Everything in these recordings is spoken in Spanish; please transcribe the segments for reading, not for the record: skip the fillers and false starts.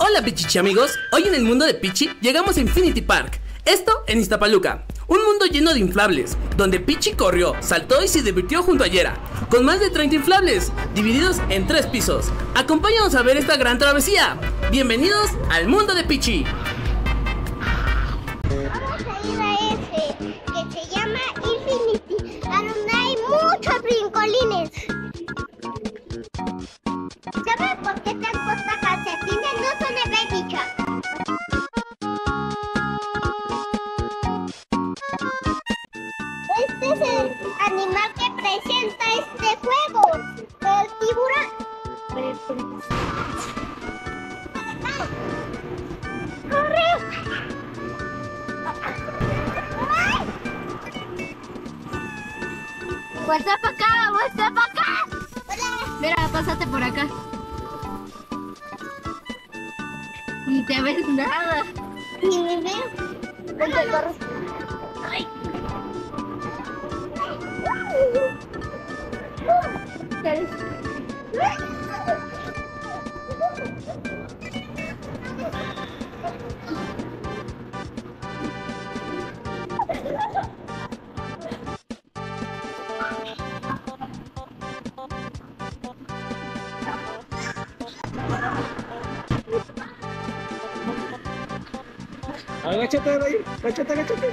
Hola Pichichi amigos, hoy en el mundo de Pichi llegamos a Infinity Park, esto en Iztapaluca, un mundo lleno de inflables, donde Pichi corrió, saltó y se divirtió junto a Yera, con más de 30 inflables, divididos en 3 pisos. Acompáñanos a ver esta gran travesía. Bienvenidos al mundo de Pichi. Vamos a ir a ese, que se llama Infinity, a donde hay muchos brincolines. ¿Sabes por qué te has puesto calcetines? No son de Baby Shark. Este es el animal que presenta este juego, el tiburón. ¡Corre! ¡Vuelta para acá! ¡Vuelta para acá! Mira, pásate por acá. Ni te ves nada. Ni me veo. Vente, corre. Ay. Agáchate de ahí, agáchate, agáchate.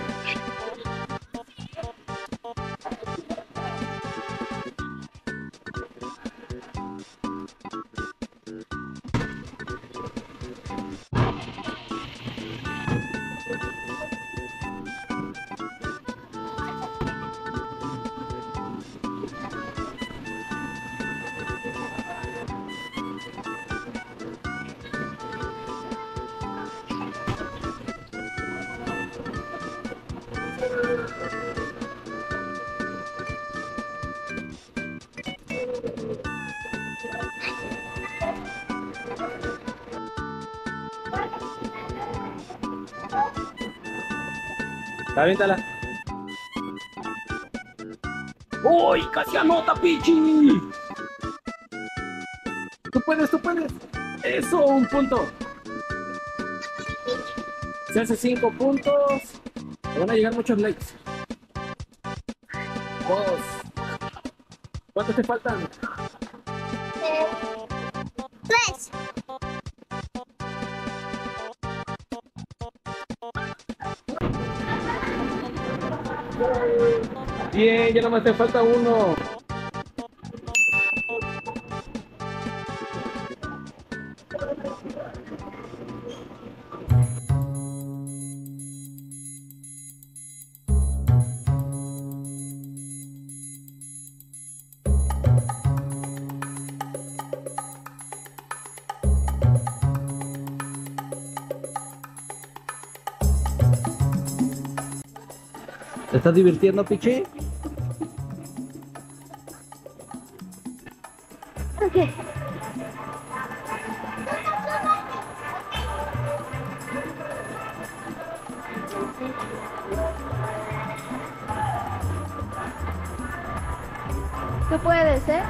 Aviéntala. ¡Uy! ¡Casi anota, Pichi! ¡Tú puedes, tú puedes! ¡Eso! ¡Un punto! Se hace 5 puntos. Te van a llegar muchos likes. 2. ¿Cuántos te faltan? 3. Bien, ya nomás te falta 1. ¿Te estás divirtiendo, Pichi? Ok. Tú puedes, ¿eh?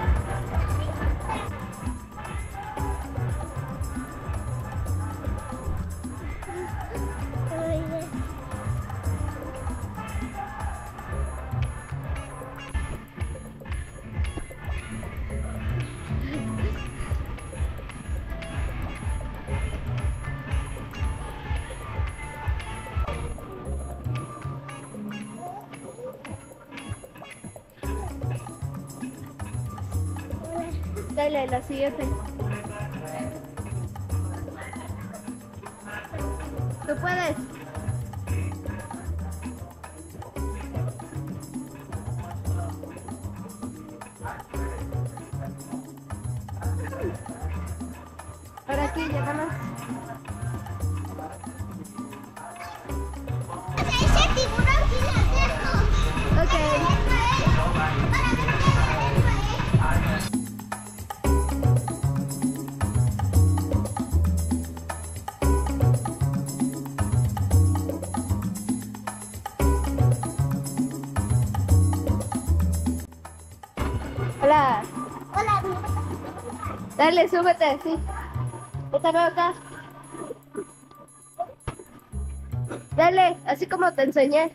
Dale, la siguiente. Tú puedes. Ahora aquí, llévanos. Ese tiburón gigantesco. Ok. Hola. Hola. Dale, súbete, sí. Esta veo acá. Dale, así como te enseñé.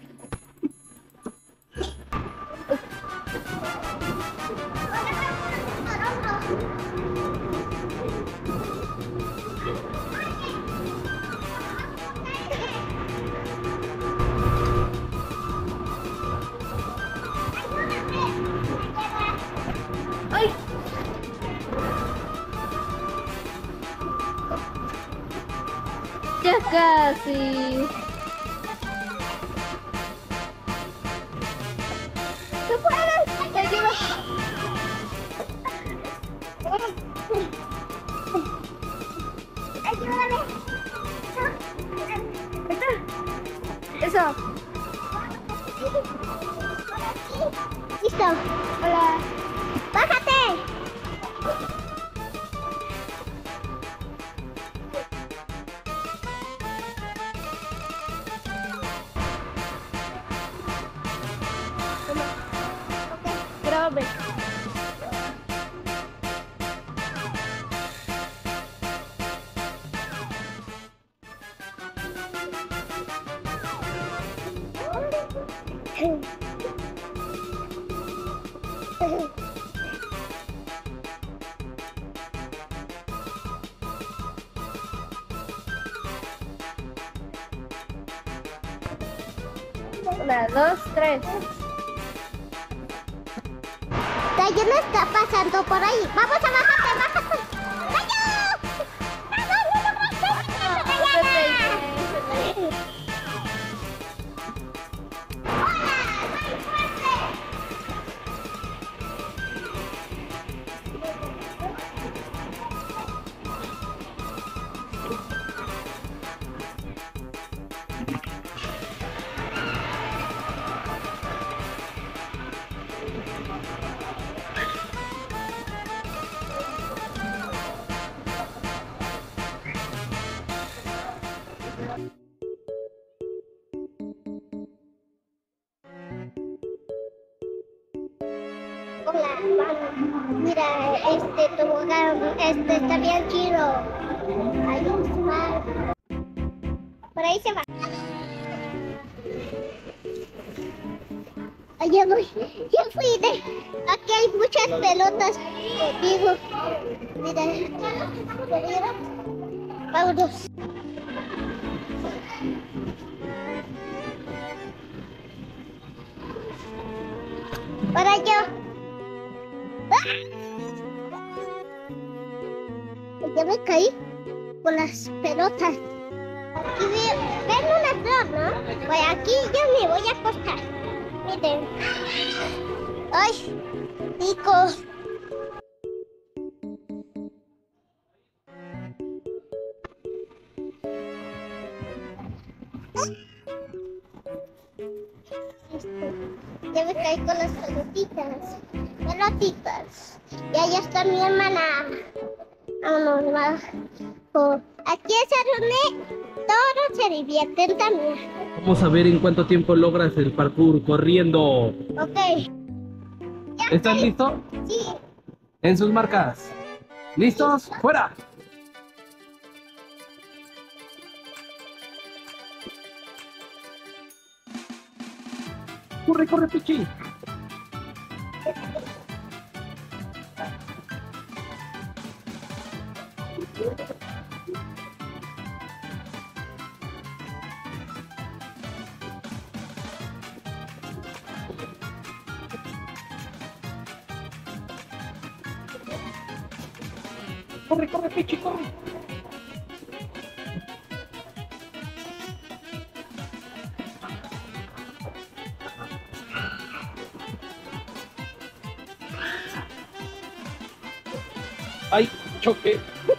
¡Ay! Ya casi. ¡Tú puedes! ¡Te ayudo! Ayúdame. Eso. Listo. Hola. Bájate. Grábame. Una, dos, tres. Dayana está pasando por ahí. Vamos a bajarte, bájate. ¡Vaya! Hola, vamos. Mira, tobogán, está bien chido. Ahí se va. Por ahí se va. Ya voy, ya fui. Aquí hay muchas pelotas conmigo. Mira, ¿ya vieron? Vámonos. Para yo. ¡Ah! Ya me caí por las pelotas. Aquí ven una flor, ¿no? Pues aquí yo me voy a acostar. Miren. ¡Ay! Rico. Ya me caí con las pelotitas. Pelotitas. Y allá está mi hermana. Vámonos, va. Aquí se reúne, todos se divierten también. Vamos a ver en cuánto tiempo logras el parkour corriendo. Ok. Ya ¿Están estoy. listos? Sí. En sus marcas. ¿Listos? ¡Fuera! ¡Corre, corre, Pichi! ¡Corre, corre, Pichi, corre! ¡Ay, choque!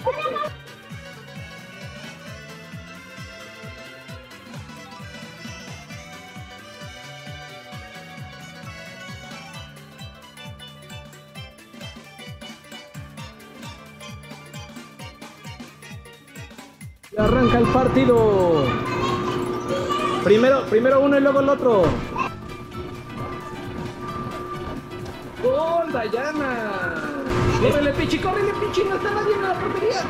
Arranca el partido. Primero uno y luego el otro. ¡Gol, Dayana! ¡Córrele, Pichi! ¡No está nadie en la portería!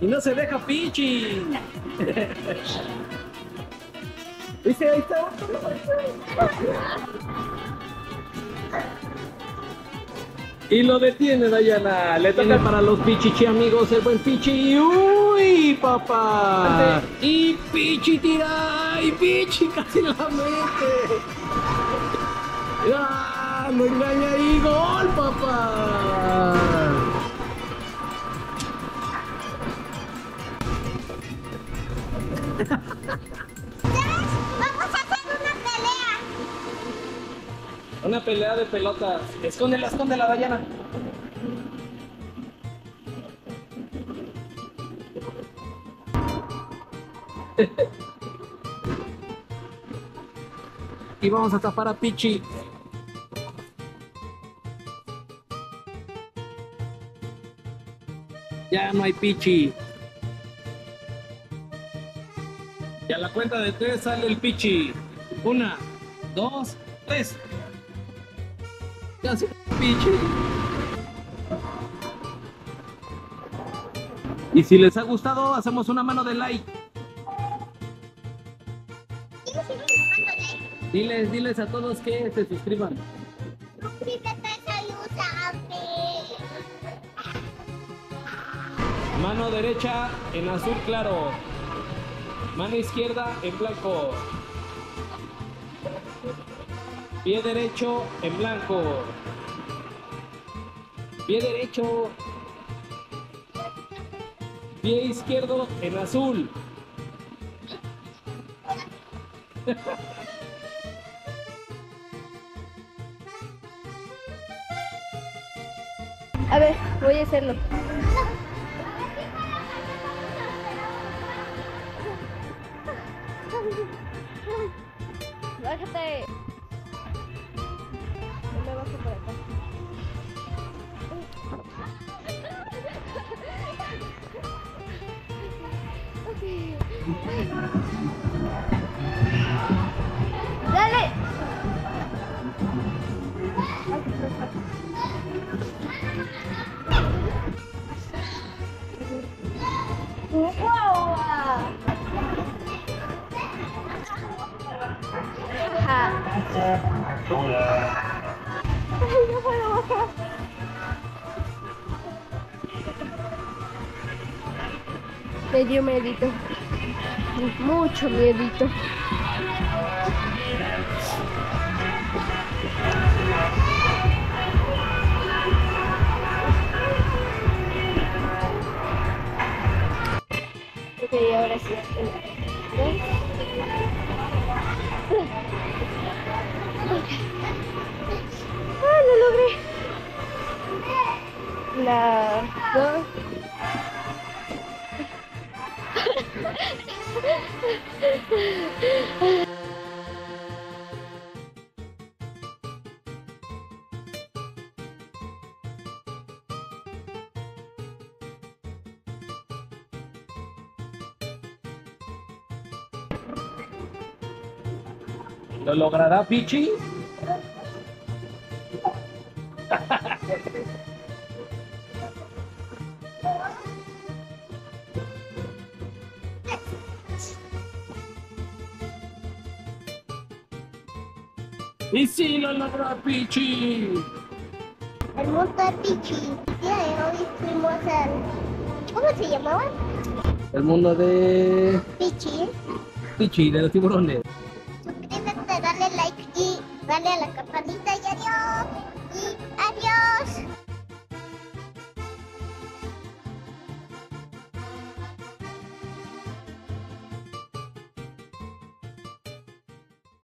Y no se deja Pichi. ¿Viste? Ahí está. Y lo detiene Dayana. Le toca para los Pichichi amigos, el buen Pichi. ¡Uy, papá! Y Pichi tira. Y Pichi casi la mete. ¡Ah! Lo engaña ahí. ¡Gol, papá! Vamos a hacer una pelea. Una pelea de pelotas. Escóndela, escóndela, Dayana. Y vamos a tapar a Pichi. Ya no hay Pichi. Y a la cuenta de 3 sale el Pichi. 1, 2, 3. Ya se Pichi. Y si les ha gustado, hacemos una mano de like. Diles a todos que se suscriban. Suscríbete, salúdame. Mano derecha en azul claro. Mano izquierda en blanco. Pie derecho en blanco. Pie derecho. Pie izquierdo en azul. A ver, voy a hacerlo. Bájate. No me bajo por acá. Dale. Wow. No puedo bajar. Me dio miedito. Mucho miedito. Ok, ahora sí. ¡Ah, lo logré! La 2. ¿Lo logrará Pichi? Y sí, lo logró Pichi. El mundo de Pichi. El día de hoy fuimos al... ¿Cómo se llamaba? El mundo de Pichi. Pichi, de los tiburones. Suscríbete, dale like y dale a la campanita y adiós. Y adiós.